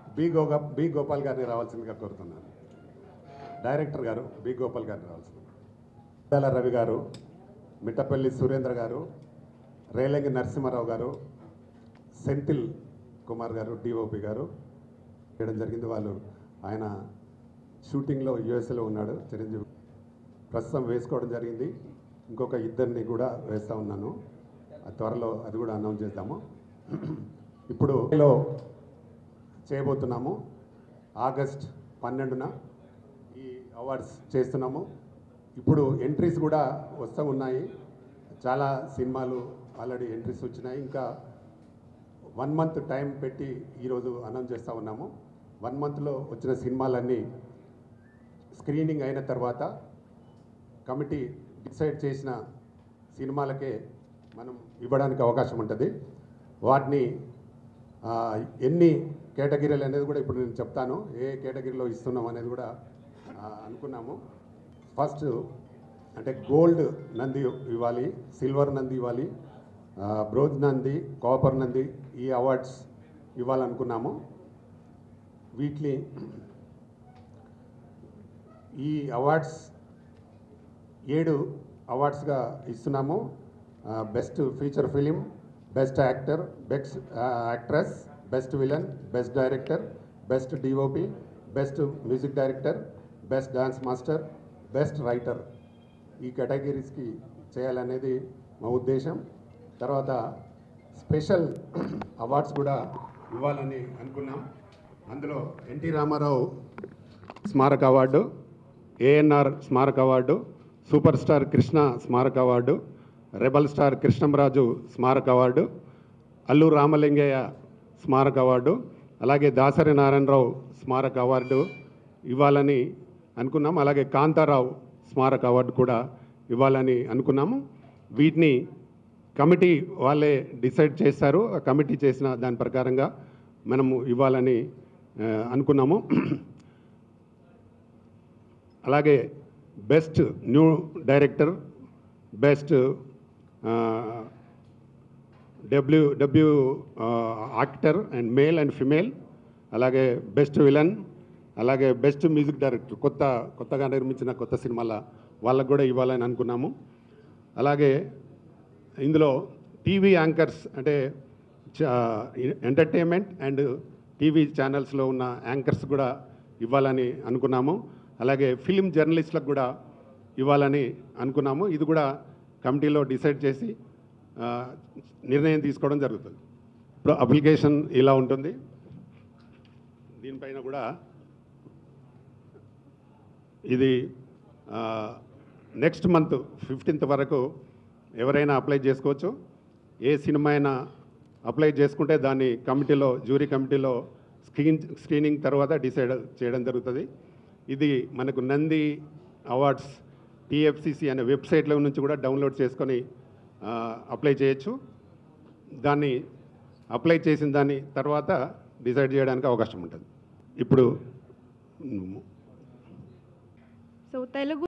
B Gopal గారిని రావాల్సిందిగా కోరుతున్నాను. డైరెక్టర్ గారు బి గోపాల్ గారిని రావాల్సింది. రవి గారు, మిట్టపల్లి సురేంద్ర గారు, రేలంగి నరసింహారావు గారు, సెంథిల్ కుమార్ గారు డిఓపి గారు చేయడం జరిగింది. వాళ్ళు ఆయన షూటింగ్లో యుఎస్ఏలో ఉన్నాడు చిరంజీవి, ప్రస్తుతం వేసుకోవడం జరిగింది. ఇంకొక ఇద్దరిని కూడా వేస్తూ ఉన్నాను, త్వరలో అది కూడా అనౌన్స్ చేద్దాము. ఇప్పుడు చేయబోతున్నాము. ఆగస్ట్ 12న ఈ అవార్డ్స్ చేస్తున్నాము. ఇప్పుడు ఎంట్రీస్ కూడా వస్తూ ఉన్నాయి. చాలా సినిమాలు ఆల్రెడీ ఎంట్రీస్ వచ్చినాయి. ఇంకా 1 మంత్ టైం పెట్టి ఈరోజు అనౌన్స్ చేస్తూ ఉన్నాము. 1 మంత్లో వచ్చిన సినిమాలన్నీ స్క్రీనింగ్ అయిన తర్వాత కమిటీ డిసైడ్ చేసిన సినిమాలకే మనం ఇవ్వడానికి అవకాశం ఉంటుంది. వాటిని ఎన్ని కేటగిరీలు అనేది కూడా ఇప్పుడు నేను చెప్తాను. ఏ కేటగిరీలో ఇస్తున్నాం అనేది కూడా అనుకున్నాము. ఫస్ట్ అంటే గోల్డ్ నంది ఇవ్వాలి, సిల్వర్ నంది ఇవ్వాలి, బ్రోంజ్ నంది, కాపర్ నంది, ఈ అవార్డ్స్ ఇవ్వాలనుకున్నాము. వీటిని ఈ అవార్డ్స్ 7 అవార్డ్స్గా ఇస్తున్నాము. Best feature film, best actor, best actress, best villain, best director, best DOP, best music director, best dance master, best writer, ఈ కేటగిరీస్కి చేయాలనేది మా ఉద్దేశం. తర్వాత స్పెషల్ అవార్డ్స్ కూడా ఇవ్వాలని అనుకున్నాం. అందులో ఎన్టీ రామారావు స్మారక అవార్డు, ఏఎన్ఆర్ స్మారక అవార్డు, సూపర్ స్టార్ కృష్ణ స్మారక అవార్డు, రెబల్ స్టార్ కృష్ణంరాజు స్మారక అవార్డు, అల్లు రామలింగయ్య స్మారక అవార్డు, అలాగే దాసరి నారాయణరావు స్మారక అవార్డు ఇవ్వాలని అనుకున్నాం. అలాగే కాంతారావు స్మారక అవార్డు కూడా ఇవ్వాలని అనుకున్నాము. వీటిని కమిటీ వాళ్ళే డిసైడ్ చేస్తారు. ఆ కమిటీ చేసిన దాని ప్రకారంగా మనము ఇవ్వాలని అనుకున్నాము. అలాగే best new director, best W actor and male and female, అలాగే బెస్ట్ విలన్, అలాగే బెస్ట్ మ్యూజిక్ డైరెక్టర్, కొత్తగా నిర్మించిన కొత్త సినిమాల వాళ్ళకు కూడా ఇవ్వాలని అనుకున్నాము. అలాగే ఇందులో టీవీ యాంకర్స్ అంటే ఎంటర్టైన్మెంట్ అండ్ టీవీ ఛానల్స్లో ఉన్న యాంకర్స్ కూడా ఇవ్వాలని అనుకున్నాము. అలాగే ఫిలిం జర్నలిస్టులకు కూడా ఇవ్వాలని అనుకున్నాము. ఇది కూడా కమిటీలో డిసైడ్ చేసి నిర్ణయం తీసుకోవడం జరుగుతుంది. ఇప్పుడు అప్లికేషన్ ఇలా ఉంటుంది. దీనిపైన కూడా ఇది నెక్స్ట్ మంత్ 15th వరకు ఎవరైనా అప్లై చేసుకోవచ్చు. ఏ సినిమా అయినా అప్లై చేసుకుంటే దాన్ని కమిటీలో, జ్యూరీ కమిటీలో స్క్రీనింగ్ తర్వాత డిసైడ్ చేయడం జరుగుతుంది. ఇది మనకు నంది అవార్డ్స్ TFCC అనే వెబ్సైట్లో నుంచి కూడా డౌన్లోడ్ చేసుకొని అప్లై చేయొచ్చు. దాన్ని అప్లై చేసిన దాని తర్వాత డిసైడ్ చేయడానికి అవకాశం ఉంటుంది. ఇప్పుడు సో తెలుగు